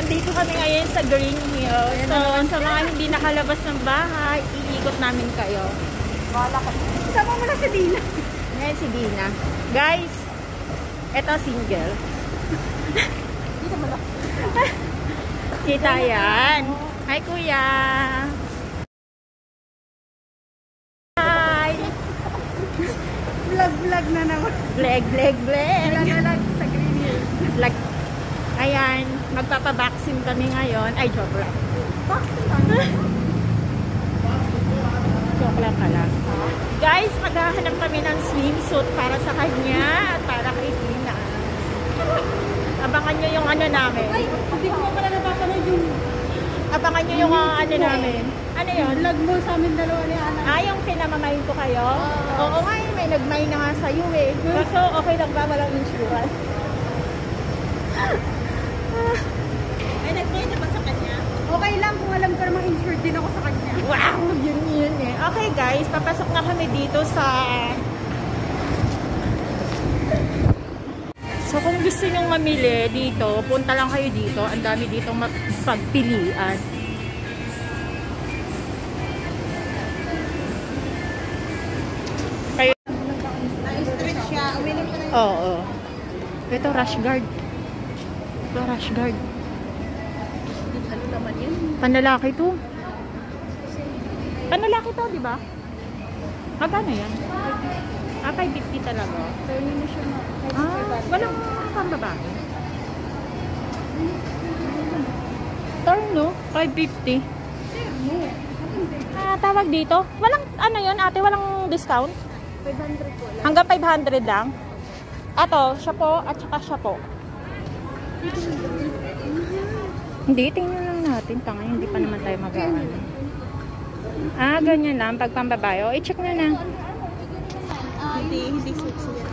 Nandito kami ngayon sa Green Hills. So, sa mga hindi nakalabas ng bahay, iikot namin kayo. Sama mo na si Dina. Ngayon si Dina. Guys, eto single. Dito mo na. Kita yan. Hi, kuya. Hi. Vlog na naman. Vlog Vlog sa Green Hills. Ayan, magpapabaksin kami ngayon. Ay, joke lang. Joke lang pala. Guys, maghahanap kami ng swimsuit para sa kanya at para kay Dina. Abangan nyo yung ano namin. Ay, hindi ko pala napapanood yung Abangan nyo yung ano namin. Ano yun? vlog mo sa amin dalawa ni Ana. Ah, yung pinamamayin ko kayo? Oo nga, may nagmay na nga sa'yo eh. Kaso okay lang ba? Walang insurance. Ay, nag-play na ba sa kanya? Okay lang kung alam ko namang insured din ako sa kanya. Wow! Yun eh. Okay guys, papasok na kami dito sa... So kung gusto nyong mamili dito, punta lang kayo dito. Ang dami ditong mapagpilian. Kayo... Na-stress siya. Uminom ka na yun. Oo. Ito, rash guard. Ito, rash guard. Ano naman yun? Panlalaki to. Panlalaki to, di ba? Magkano yan? Ah, 550 talaga. So, yun na siya na. Ah, walang pambabae. Turn, no? 550. Ah, tawag dito. Walang, ano yun, ate? Walang discount? 500 po lang. Hanggang 500 lang? Ato, siya po, at saka siya po. Hindi, tingnan lang natin. Tanga, hindi pa naman tayo mag-aano. Ah, ganyan lang. Pag pambabae. O, i-check na na. Hindi sexy yan.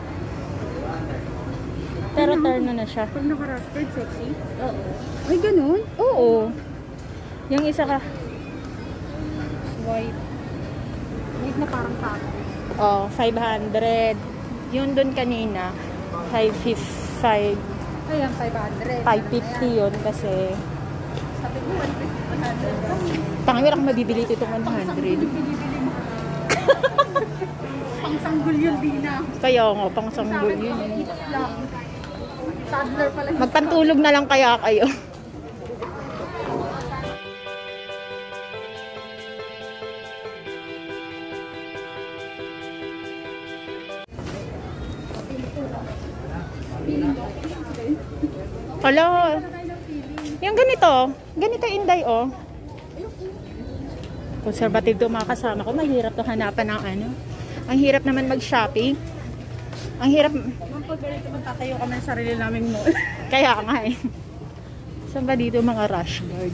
Pero turn na siya. Pag naka-rafted, sexy? Oo. Ay, ganun? Oo. Yung isa ka. White. White na parang tato. Oh, 500. Yun dun kanina. 555. Ayan, 500. 550 yun kasi. Sabi ko, 100. Tangin ako mabibili ito itong 100. Bili mo. Pang-sanggol yun, Dina. Kaya nga, pang sanggol yun. Lang. Toddler pala. Magpantulog na lang kaya kayo. Hello. Yung ganito. Ganito inday, oh. Conservative to mga kasama ko. Mahirap to hanapan ng ano. Ang hirap naman mag-shopping. Ang hirap. Pag ganito, magtatayo kami sa sarili naming mall. Kaya nga eh. Saan ba dito mga rush guard?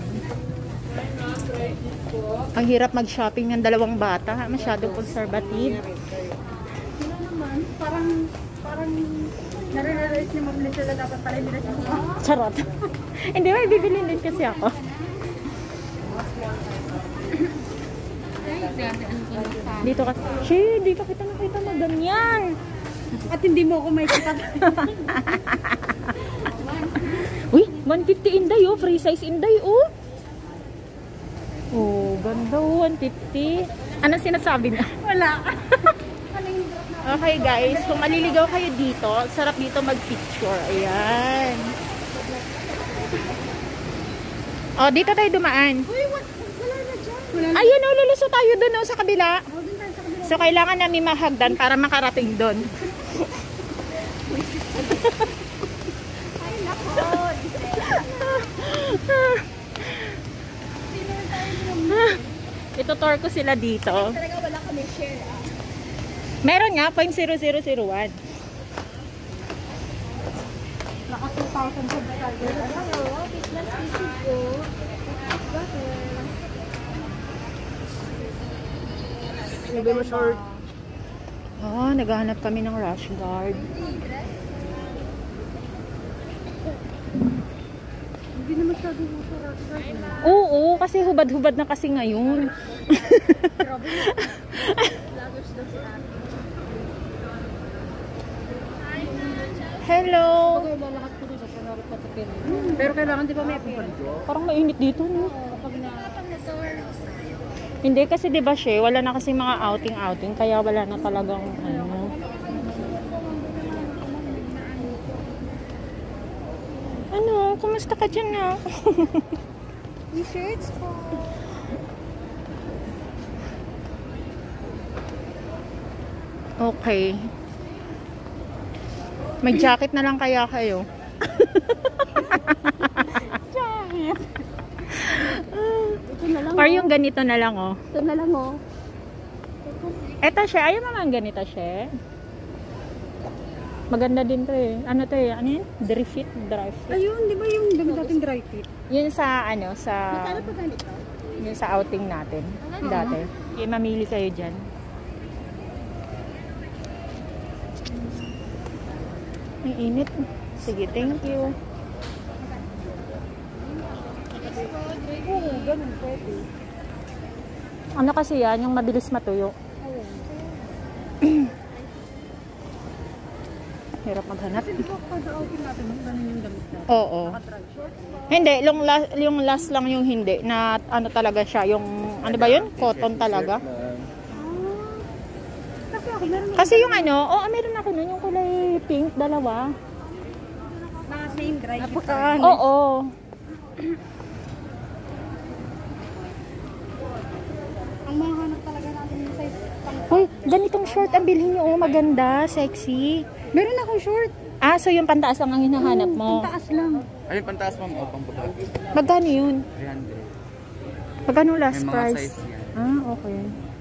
Ang hirap mag-shopping ng dalawang bata. Masyadong conservative. Ano naman, parang nare-realize ni Ma'am Lizelle dapat pala hindi na siya mukha. Charot. Hindi ba, bibili din kasi ako. Dito ka. Shee, dito kita nakita na ganyan. At hindi mo ako may kita. Uy, 150 inday oh. Free size inday oh. Oh, ganda oh. 150. Anong sinasabi na? Wala. Okay guys, kung maliligaw kayo dito, sarap dito mag-picture. Ayan. Oh, dito tayo dumaan. Uy, wala na dyan. Ayun oh, lulusot tayo doon oh, sa kabila. Doon tayo sa kabila. So, kailangan namin mahagdan para makarating doon. Ay, nako. Ito tour ko sila dito. Talaga wala kami share. Meron nga, 0.0001. Naka 2,000 subscribers. Hello, business visit ko. Hindi mo short. Oh, naghahanap kami ng rush guard. Hindi na masyado sa restaurant. Oo, kasi hubad-hubad na kasi ngayon. Grabe na. Vloggers daw si ate. Hello. Okay, lalakad ko dito. Panarap pa open. Pero kailangan di ba may open? Parang mainit dito, no? Pag na... Hindi kasi 'di ba siya, wala na kasi mga outing kaya wala na talagang ano. Ano, kumusta ka diyan na? May shirts po. Okay. May jacket na lang kaya kayo. Jacket. Ito na lang. Or yung ganito na lang, oh. Ito na lang, oh. Eto siya, ayaw naman ganito siya. Maganda din to eh. Ano to eh? Ano yun? Dry fit? Ayun, di ba yung damit natin dry fit? Yun sa ano, sa... Magkano pa ganito? Yun sa outing natin. Dati. Okay, mamili kayo dyan. Ang init. Sige, thank you. Oo, ganun pwede. Ano kasi yan? Yung mabilis matuyo. Hirap maghanap. Kasi di ba kada outing natin, ganun yung damit natin? Oo. Naka-dry shorts. Hindi, yung last lang yung hindi. Na ano talaga siya. Yung, ano ba yun? Cotton talaga. Kasi ako, meron Kasi yung ano, meron ako nun. Yung kulay pink, dalawa. mga same dry fit. Oo. Ang mga hanap talaga natin yung size pang... Uy, ganitong short ang bilhin nyo. Oh, maganda, sexy. Meron akong short. Ah, so yung pantaas lang ang hinahanap mo. Pantaas lang. Ano yung pantaas mo? O, pang baba? Magkano yun? 300. Magkano May last mga price? size yan. Ah, okay.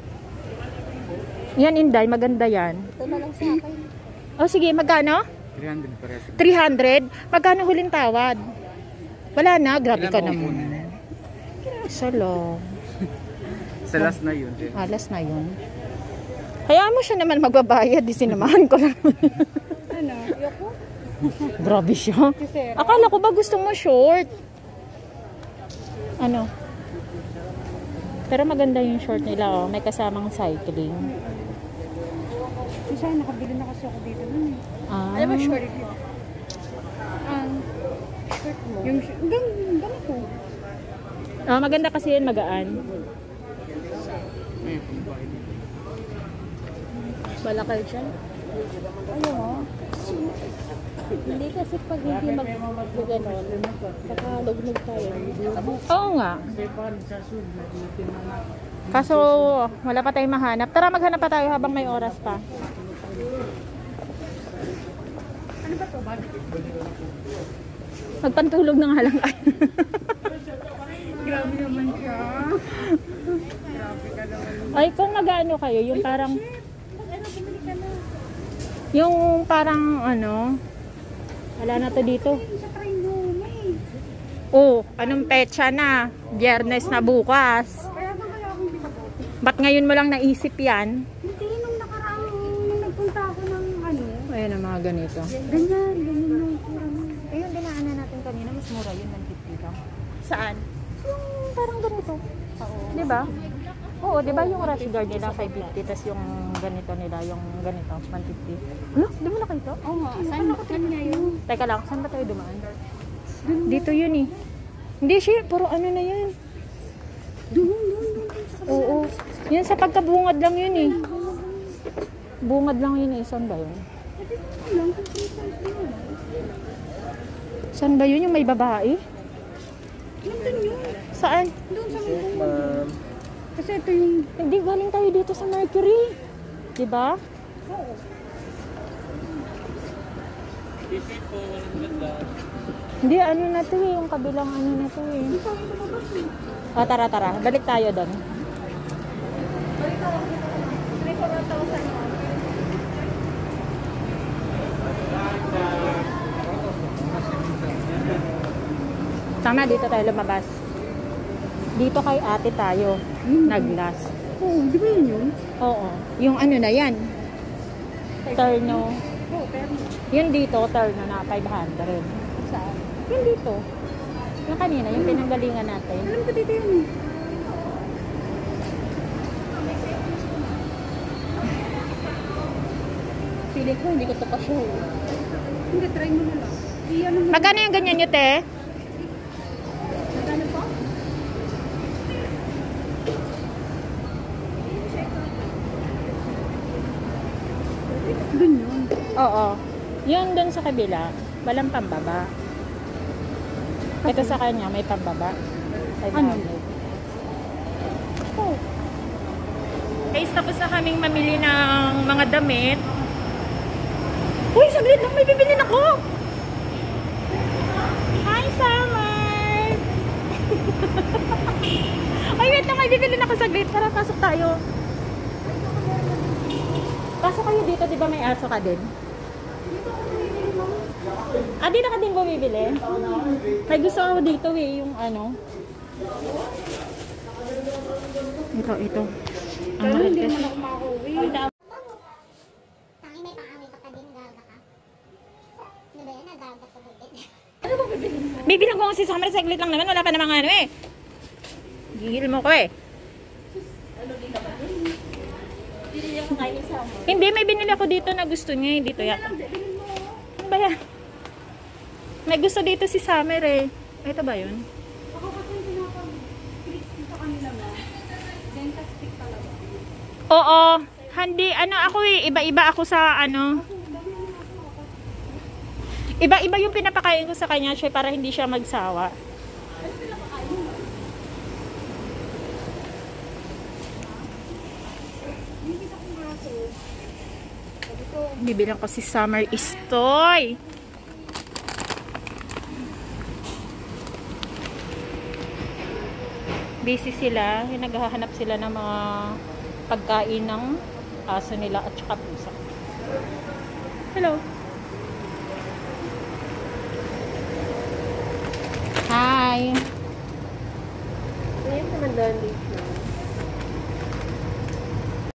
Yan, Inday. Maganda yan. Ito na lang sa akin. Oh, sige. Magkano? 300 pares. 300? Magkano huling tawad? Wala na. Grabe Ilan ka ba naman. kukunin? Isa lang. Sa last na yun. Alas na yun. Hayaan mo siya naman magbabayad. Di sinamahan ko lang. Ano? Yoko? Grabe siya. Akala ko ba gusto mo short? Ano? Pero maganda yung short nila. Oh. May kasamang cycling. Isa, nakabili na kasi ako dito nun eh. Ah. Alam mo short mo? Ang short mo? Yung ganito. Ah, maganda kasi yan, magaan. May pambahay dito. Bala kayo dyan? Ayaw mo? Hindi kasi pag hindi mag-ganon, saka lugnog tayo. Oo nga. Kaso, wala pa tayong mahanap. Tara, maghanap pa tayo habang may oras pa. Ano ba ito? Bakit? Magpantulog na nga lang kayo. Grabe naman siya. Grabe ka naman. Ay, kung mag-ano kayo, yung parang... Ano, bumili ka na. Yung parang ano... Wala na to dito. Sa train mo, may. Oh, anong petsa na? Biyernes na bukas. Kaya ba kaya akong binabuti? Ba't ngayon mo lang naisip yan? Hindi, nung nakaraang, nung nagpunta ako ng ano. Ayun ang mga ganito. Ganyan yung kurang. Ayun, dinaanan natin kanina. Mas mura yun, 150 lang. Saan? Yung parang ganito. Oo. Diba? Oo, diba yung rush guard nila 550, tapos yung ganito nila, yung ganito, 150. Ano? Di mo nakita? Oo nga, saan nga yun? Teka lang, saan ba tayo dumaan? Dito yun eh. Hindi siya, puro ano na yan. Doon. Oo. Yan sa pagkabungad lang yun eh. Bungad lang yun eh. Saan ba yun? Saan ba yun? Yung may babae? Nandun yun. Saan? Doon sa mga. Kasi ito yung... Hindi, galing tayo dito sa Mercury. Diba? Oo. Hindi, ano na to eh. Yung kabilang ano na to eh. O, tara. Balik tayo doon. Tama, dito tayo lumabas. Dito kay ate tayo. Nag-last. Oo, di ba yun? Oo. Yung ano na yan. Terno. Oo, pero... Yun dito, terno na 500. Saan? Yun dito. Yung kanina, yung pinanggalingan natin. Alam ko dito yun eh. Feeling ko, hindi ko ito pa show. Hindi, try mo na lang. Magkano yung ganyan nyo, te? Magkano po? Dun yun. Oo. Yun dun sa kabila, walang pambaba. Ito sa kanya, may pambaba. Ano? Oh. Guys, tapos na kaming mamili ng mga damit. Uy, saglit lang, may bibilin ako! Hi, Summer! Ay, wait lang, may bibilin ako saglit. Tara, pasok tayo. Pasok kayo dito, di ba may aso ka din? Ah, dito ka din bumibili? May gusto ako dito eh, yung ano. Ito. Ang Pero mahal hindi kasi. naman ako makauwi. Tangi may pangawit ka din, gaga ka. Ano ba yan? Nagaga sa bukid. Ano ba bibilin mo? Bibilang ko si Summer, saglit lang naman. Wala pa namang ano eh. Gigil mo ko eh. Ano din naman yun? Hindi niya kakainin sa mo. Hindi, may binili ako dito na gusto niya eh. Dito yata. Bilhin mo. Ano ba yan? May gusto dito si Summer eh. Ito ba yun? Ako kasi yung pinaka-click sa kanila mo. Dental stick talaga. Oo. Hindi, ano ako eh. Iba-iba ako sa ano. Iba-iba yung pinapakain ko sa kanya siya para hindi siya magsawa. Bibilang ko si Summer Istoy. Busy sila. Naghahanap sila ng mga pagkain ng aso nila at saka pusa. Hello. Hi. Ayan naman doon dito.